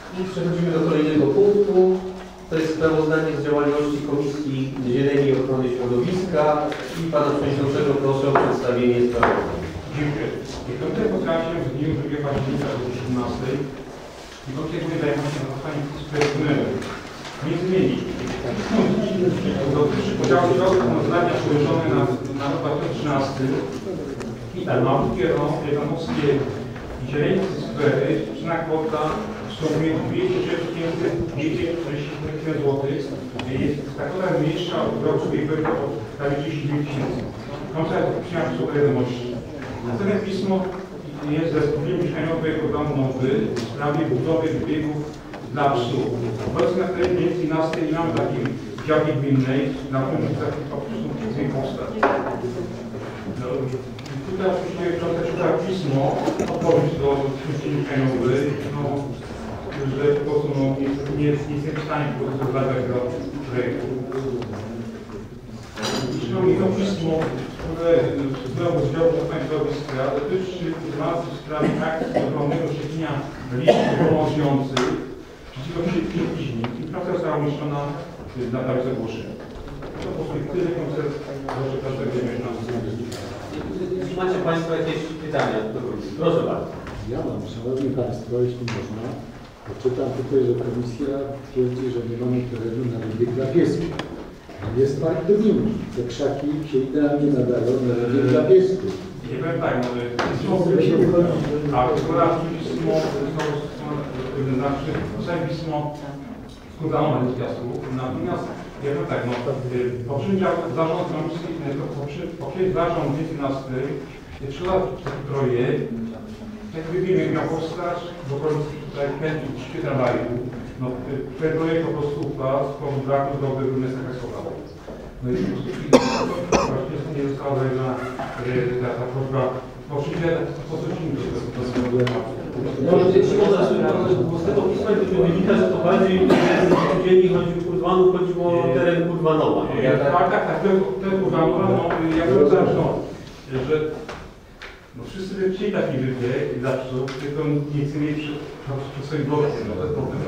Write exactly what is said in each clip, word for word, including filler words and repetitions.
I przechodzimy do kolejnego punktu. To jest sprawozdanie z działalności Komisji Zieleni i Ochrony Środowiska i Pana Przewodniczącego proszę o przedstawienie sprawozdania. Dziękuję. Komisja spotkała się w dniu drugiego października dwa tysiące osiemnastego i kontynuuje zajmować się zastosowaniem sprawozdania. Między innymi dotyczy podziału środków na zadania przełożone na, na rok dwa tysiące trzynasty Szpital Małopolskie, Janowskie i Zieleńskie Skwery, przyczyna kwota w sumie dwieście sześć tysięcy dwieście czterdzieści tysięcy złotych. Jest ta kwota mniejsza od roku ubiegłego o prawie trzydzieści dziewięć tysięcy. Komisja przyjęła wysoko wiadomości. Następne pismo jest ze spółdzielni mieszkaniowej programu Nowy w sprawie budowy biegów dla psów. Obecnie na terenie mniej więcej nas nie mamy takiej działki gminnej, na którym taki chcemy powstać. No, tutaj oczywiście czyta pismo, odpowiedź do spółdzielni mieszkaniowej, no, że po prostu no, nie, nie, nie jestem w stanie po prostu zadać tego projektu. Przynajmniej to pismo, które znowu z działu państwowiska dotyczy informacji w sprawie akcji ogromnego szczepienia liczb obowiązujących przeciwko świetliźni. Informacja została umieszczona na tablicy ogłoszenia. To po prostu tyle koncert proszę każdego mieszkania. Jeśli macie Państwo jakieś pytania do komisji, proszę bardzo. Ja mam, Szanowni Państwo, jeśli można, poczytam tutaj, że Komisja twierdzi, że nie mamy terenu na wybieg dla piesków. Jest park do nim. Te krzaki się idealnie nadają na wybieg dla piesków. Nie powiem tak, może pismo, a akurat pismo, znaczy pismo składano do piasków, natomiast ja powiem tak, no, poprzedni zarząd komisji, poprzedni zarząd dwa tysiące jedenasty, trzeba taki projekt, jak wiemy, miał powstać w okolicy tutaj chętnych trzy tramwaju. No, ten projekt po prostu upadł z powodu braku zgody miasta Krakowa. No i po prostu właśnie nie została zajęta ta, ta prośba. Oczywiście po co ci to Jeśli można, z tego pisma wynika, że to bardziej dziennie chodzi o Kurwanów, chodziło o teren Kurwanowa. Tak, tak, tak, ten Kurwanowa, no ja bym zaczął, że no wszyscy by chcieli taki wybieg dla psów, tylko nie chcą mieć przy, przy swoim blokiem, no to jest problem.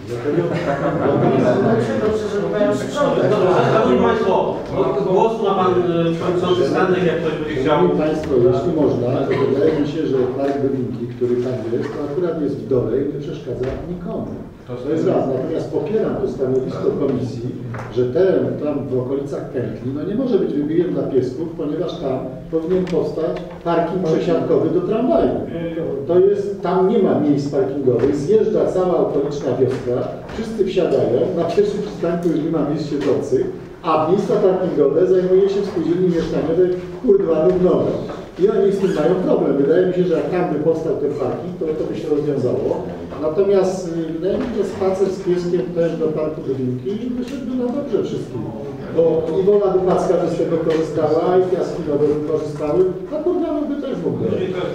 Szanowni Państwo, głos ma Pan Przewodniczący Stanek, jak ktoś będzie chciał. Szanowni Państwo, jeśli można, to wydaje mi się, że park Bylinki, który tam jest, to akurat jest w dole i nie przeszkadza nikomu. To jest raz. Natomiast popieram to stanowisko komisji, że teren tam w okolicach Pętli no nie może być wybiegiem dla piesków, ponieważ tam powinien powstać parking przesiadkowy do tramwaju. To jest, tam nie ma miejsc parkingowych, zjeżdża cała okoliczna wioska, wszyscy wsiadają, na pierwszym przystanku już nie ma miejsc siedzących, a miejsca parkingowe zajmuje się w spółdzielni mieszkaniowej Kurdwanów Nowe. I oni z tym mają problem. Wydaje mi się, że jak tam by powstał ten parking, to to by się rozwiązało. Natomiast wydaje mi się, że spacer z pieskiem też do parku Bylinki wyszedłby na dobrze wszystkim. Bo Iwona Dubacka by z tego korzystała i Piaskinowe by korzystały, a Kurdwanów by też w ogóle.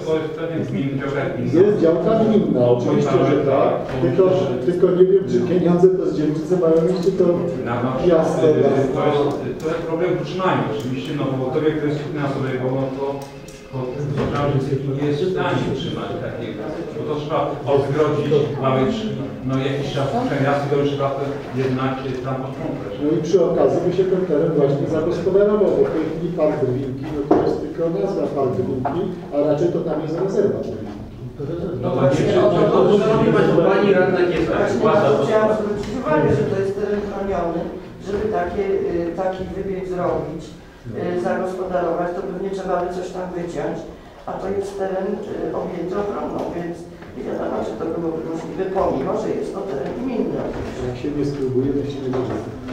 Jest działka gminna, oczywiście, że tak. Tylko, tylko nie wiem, czy pieniądze to z dzielnicy mają iść, czy to miasto. To jest, to jest problem utrzymania oczywiście, no bo to jak to jest finansowego, no to to nie jest w stanie utrzymać takiego, bo to trzeba odgrodzić, mamy no jakiś czas przejazd i to już trzeba jednak tam posprzątać. No i przy okazji by się ten teren właśnie zagospodarował, bo w tej chwili park Brwinki, no to jest tylko nazwa park Brwinki, a raczej to tam jest rezerwa Brwinki. No właśnie, to Pani radna nie chciałam zwrócić uwagę, że to jest teren chroniony, żeby takie, taki wybieg zrobić, zagospodarować, to pewnie trzeba by coś tam wyciąć, a to jest teren objęty ochroną, więc nie wiadomo, czy to byłoby możliwe, pomimo, że jest to teren gminny. Jak się nie spróbuje, to się nie może.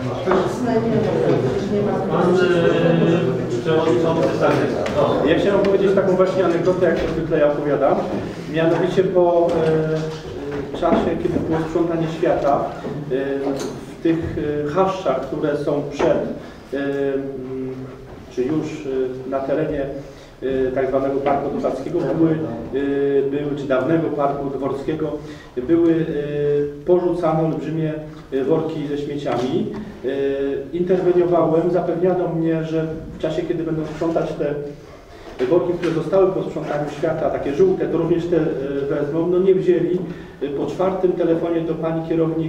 Pan Przewodniczący Stanek. Ja chciałem powiedzieć taką właśnie anegdotę, jak to zwykle ja opowiadam. Mianowicie po e, czasie, kiedy było sprzątanie świata, e, w tych e, chaszczach, które są przed e, czy już na terenie tak zwanego Parku Dubackiego były, były, czy dawnego Parku Dworskiego, były porzucane olbrzymie worki ze śmieciami. Interweniowałem, zapewniano mnie, że w czasie, kiedy będą sprzątać te worki, które zostały po sprzątaniu świata, takie żółte, to również te wezmą, no nie wzięli. Po czwartym telefonie do pani kierownik,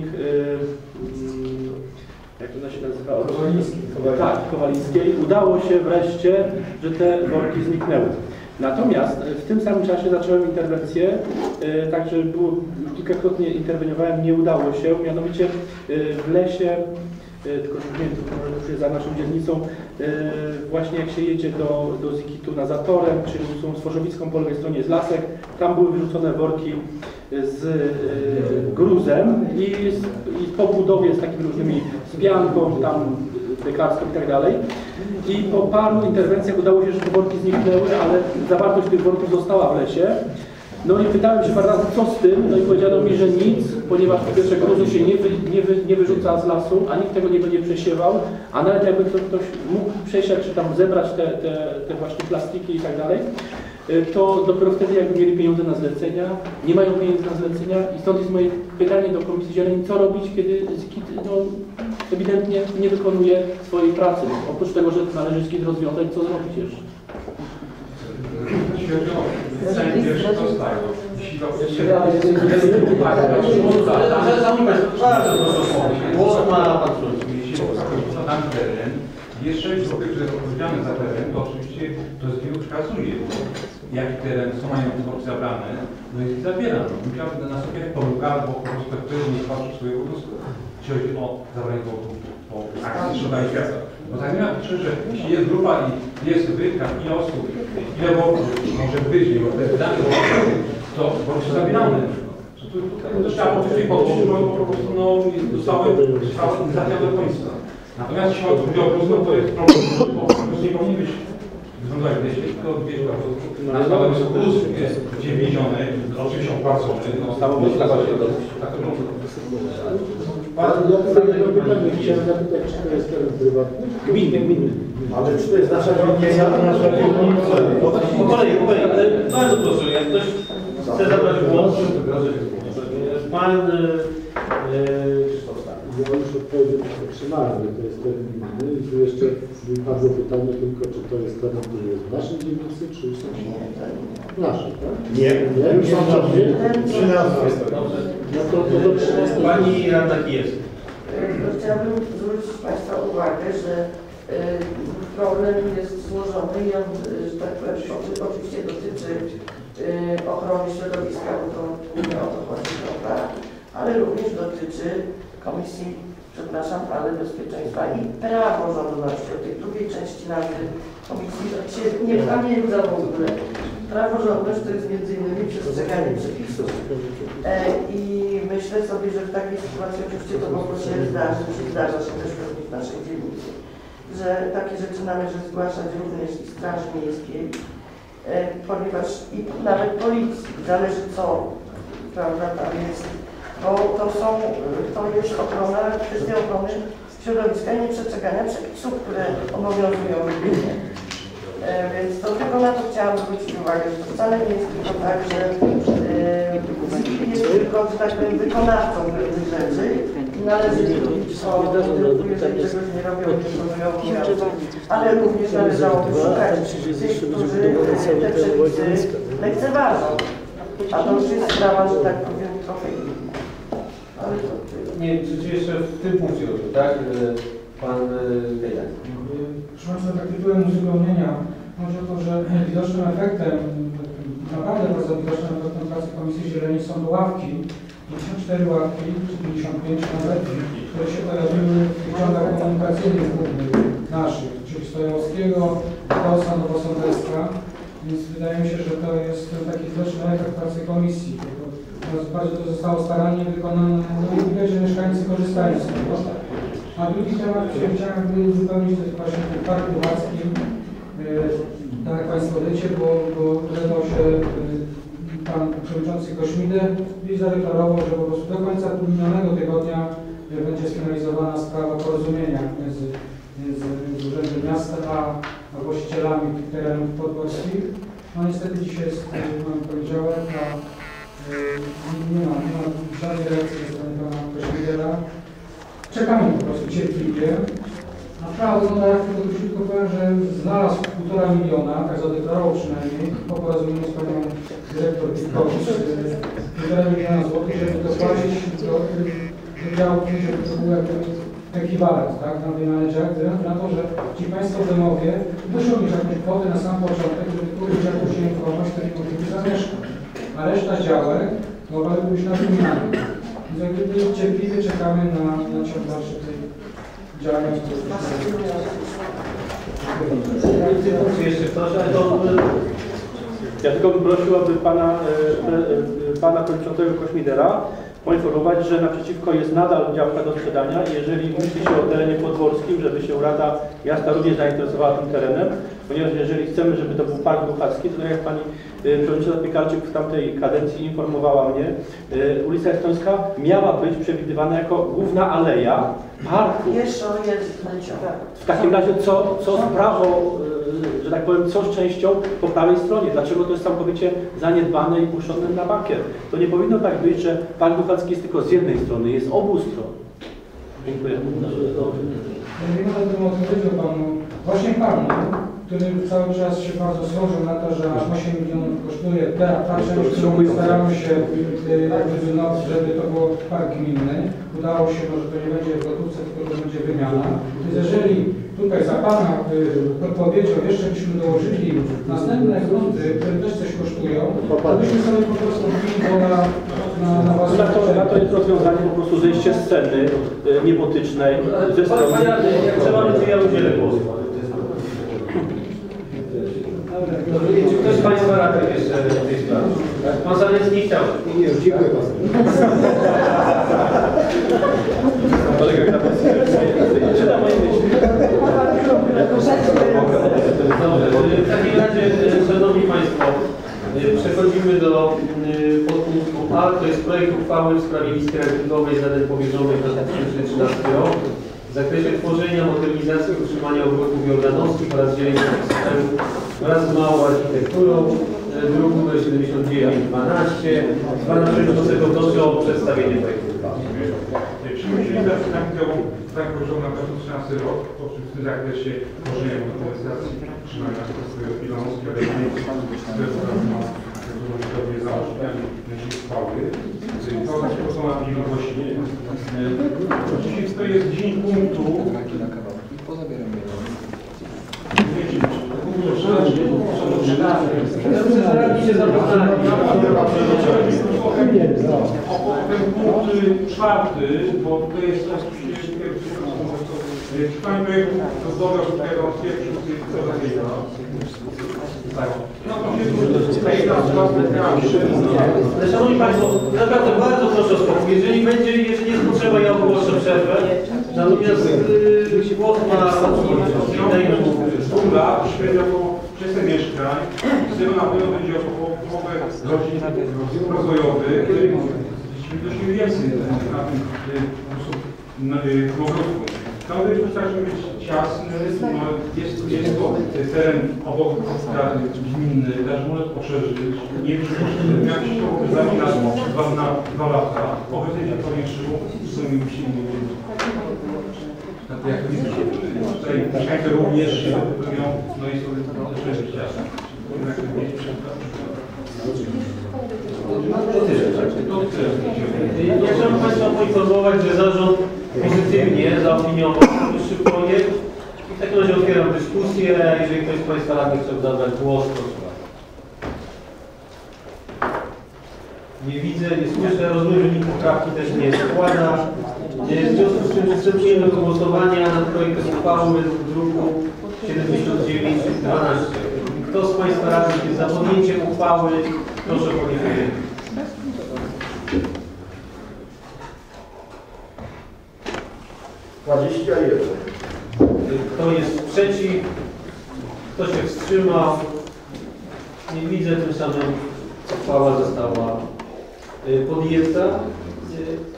jak ona się nazywa? Kowalińskiej. Tak, Kowalińskiej. Udało się wreszcie, że te worki zniknęły. Natomiast w tym samym czasie zacząłem interwencję, także było, już kilkakrotnie interweniowałem, nie udało się, mianowicie w lesie, tylko że nie wiem, to już jest za naszą dzielnicą, właśnie jak się jedzie do, do Zikitu na Zatorem, czyli są Stworzowicką, po lewej stronie jest lasek, tam były wyrzucone worki z gruzem i, z, i po budowie z takimi różnymi, z pianką, tam lekarską i tak dalej. I po paru interwencjach udało się, że te worki zniknęły, ale zawartość tych worków została w lesie. No i pytałem się parę razy, co z tym, no i powiedziano mi, że nic, ponieważ po pierwsze gruzu się nie, wy, nie, wy, nie wyrzuca z lasu, a nikt tego nie będzie przesiewał, a nawet jakby ktoś, ktoś mógł przesiać, czy tam zebrać te, te, te właśnie plastiki i tak dalej, to dopiero wtedy jakby mieli pieniądze na zlecenia, nie mają pieniędzy na zlecenia i stąd jest moje pytanie do Komisji Zieleni, co robić, kiedy Zikit no, ewidentnie nie wykonuje swojej pracy. Oprócz tego, że należy Zikit rozwiązać, co zrobić jeszcze? Głos ma pan przewodniczący. Jeśli tam teren, jeszcze grupy, które są odpowiedzialne za teren, to oczywiście to z niego przekazuje. Jaki teren, co mają worki zabrane, no i zabieram. Musiałbym nastąpić pomyłka, bo po prostu ktoś nie patrzył swojego wniosku. Jeśli chodzi o zabranie worków po akcji Szukania Świata. Bo tak nie ma poczucia, że jeśli jest grupa i jest wytka, ile osób, ile worków może być, nie bo te dane worki, to worki są zabierane. To trzeba oczywiście podnieść, bo po prostu no, zostały załatwione do końca. Natomiast jeśli chodzi o gruz, to jest problem, bo gruz nie powinien być wyglądać w lesie, tylko wiesz, na stałe jest gruz, gdzie wieziony, oczywiście opłacony, no stało być tak to Ja tutaj jedno pytanie chciałem zapytać, czy to jest teren prywatny? Gminny, gminny. Ale czy to jest nasza dzielnica, nasza dzielnica? Po kolei, po kolei, ale bardzo proszę, jak ktoś chce zabrać głos, pan Krzysztof Stary. Ja już odpowiedź otrzymałem, że to jest teren gminy i tu jeszcze padło pytanie tylko, czy to jest teren, który jest w naszej dzielnicy, czy już są naszej, tak? Nie. Nie, już są trzynastej. Dobrze. No to, to do trzynastej. Pani radna jest. Chciałabym zwrócić Państwa uwagę, że problem jest złożony i on, że tak powiem, oczywiście dotyczy ochrony środowiska, bo to nie o to chodzi, prawda? Ale również dotyczy Komisji, przepraszam, ale Bezpieczeństwa i Praworządności. O tej drugiej części nazwy Komisji się nie pamiętam w ogóle. Praworządność to jest między innymi przestrzeganie przepisów. E, I myślę sobie, że w takiej sytuacji oczywiście to mogło się zdarzyć, zdarza się też w naszej dzielnicy, że takie rzeczy należy zgłaszać również i Straży Miejskiej, e, ponieważ i nawet policji, zależy co, prawda, tam jest, bo to są, to jest ochrona, kwestia ochrony środowiska i nieprzestrzegania przepisów, które obowiązują gminę. E, więc to tylko na to chciałam zwrócić uwagę, że to wcale nie jest tylko tak, że e, jest tylko, że tak powiem, wykonawcą pewnych rzeczy i należy zrobić to, jeżeli czegoś nie robią, nie wykonują obowiązków, ale również należałoby szukać tych, którzy te przepisy lekceważą. A to już jest sprawa, że tak powiem, trochę inna. Ale to Nie, czy jeszcze w tym punkcie, tak? Pan Kejdan. Proszę Państwa, tak tytułem uzupełnienia, może to, że widocznym efektem, naprawdę bardzo widocznym efektem pracy Komisji Zieleni są to ławki, pięćdziesiąt cztery ławki, czy pięćdziesiąt pięć nawet, które się pojawiły w tych ciągach komunikacyjnych głównych naszych, czyli Stojowskiego, Kosa, Nowosądecka, więc wydaje mi się, że to jest taki widoczny efekt pracy Komisji. Bardzo to zostało starannie wykonane, no i widać, że mieszkańcy korzystają z tego. A drugi temat, który chciałem uzupełnić, to jest właśnie ten park Pułacki. Tak jak Państwo wiecie, bo, bo zezwał się Pan Przewodniczący Kośmidę i zadeklarował, że po prostu do końca minionego tygodnia będzie sfinalizowana sprawa porozumienia między, między, między Urzędem Miasta a, a właścicielami tych terenów podgórskich. No niestety dzisiaj jest mamy poniedziałek, a nie ma, nie ma żadnej reakcji ze strony Pana Kośmidera. Czekamy po prostu cierpliwie. Prawda, no tak, tylko tu tylko powiem, że znalazł półtora miliona, tak zadeklarował przynajmniej, po porozumieniu z panią dyrektor Witkowicz, półtora miliona złotych, żeby dopłacić do wydziału, żeby to był jakby ekwiwalent, tak, na tej menedżerze, na to, że ci Państwo w domowie muszą mieć jakąś kwotę na sam początek, żeby kupić jakąś nieruchomość, której mogliby zamieszkać. A reszta działek mogłaby być na wymianę. Więc jakby cierpliwie czekamy na, na ciąg dalszy tej działalności. Jeszcze ktoś, ale to... Ja tylko bym prosił, aby pana, e, e, pana przewodniczącego Kośmidera poinformować, że naprzeciwko jest nadal działka do sprzedania i jeżeli myśli się o terenie podworskim, żeby się Rada Miasta również zainteresowała tym terenem, ponieważ jeżeli chcemy, żeby to był park Duchacki, to tak jak pani y, przewodnicząca Piekarczyk w tamtej kadencji informowała mnie, y, ulica Estońska miała być przewidywana jako główna aleja parku. Jeszcze jest W takim razie co, co z prawo, y, że tak powiem, co z częścią po prawej stronie? Dlaczego to jest całkowicie zaniedbane i puszczone na bakier? To nie powinno tak być, że park Duchacki jest tylko z jednej strony, jest z obu stron. Dziękuję. Mówimy o tym odpowiedział Panu, właśnie Panu, który cały czas się bardzo sądził na to, że aż osiem milionów kosztuje ta, ta część, którą staramy się jakby, no, żeby to było park gminny. Udało się, że to nie będzie w gotówce, tylko to będzie wymiana. Więc jeżeli tutaj za Pana podpowiedzią jeszcze byśmy dołożyli następne grunty, które też coś kosztują, to byśmy sobie po prostu wbili to na, na, na własne Na to, na to jest rozwiązanie po prostu zejście z sceny y, niebotycznej ze strony. Panie radny, jak trzeba, to ja udzielę głosu. Czy ktoś z Państwa radnych jeszcze w tej sprawie? Pan Zalec nie chciał. Nie, już dziękuję bardzo. Czytam moje myśli. Dobrze, w takim razie, Szanowni Państwo, przechodzimy do podpunktu A, to jest projekt uchwały w sprawie listy rankingowej zadań powierzonych na dwa tysiące trzynasty rok w zakresie tworzenia, modernizacji i utrzymania obrotu jordanowskich oraz dzielenia systemów wraz z małą architekturą, druk nr siedemdziesiąt dziewięć dwanaście. Pana Przewodniczącego proszę o przedstawienie projektu uchwały. Przyjęliśmy tak powierzoną na dwa tysiące trzynasty rok, w tym zakresie tworzenia modernizacji i utrzymania jordanowskiej, ale nie zgodnie z założeniami naszej uchwały. To rozpoczęła możliwości. Oczywiście to jest dzień punktu. Radni się zapoznali. Ten punkt czwarty, bo to jest czytanie projektu rozwoju szybkiego pierwszego tak. No to się tutaj Ale Szanowni Państwo, naprawdę bardzo proszę o spokój. Jeżeli będzie, jeżeli jest potrzeba, ja ogłoszę przerwę. Natomiast yy, głos ma Szkoła średnio około trzysta mieszkań. Z tego na pewno będzie około połowę rodzin rozwojowych. Dość mniej więcej na tym ogródku. Tam wystarczy być ciasny, no, jest, jest to teren obok gminny, też może poszerzyć. Nie wiem, czy jak się to zami na dwa, na dwa lata, obecnie się powiększyło, co mi musimy jak widzę, tutaj mieszkańcy również robią, no i sobie też ciasne. Ja chciałbym Państwa poinformować, że zarząd pozytywnie zaopiniował wyższy projekt i w takim razie otwieram dyskusję. Jeżeli ktoś z Państwa radnych chce zabrać głos, to słucham. Nie widzę, nie słyszę, rozumiem, że nikt poprawki też nie składa. W związku z czym przystępujemy do głosowania nad projektem uchwały w druku siedemdziesiąt dziewięć dwanaście. Kto z Państwa radnych jest za podjęciem uchwały? Proszę o podjęcie. dwadzieścia jeden. Kto jest przeciw? Kto się wstrzymał? Nie widzę, tym samym uchwała została podjęta.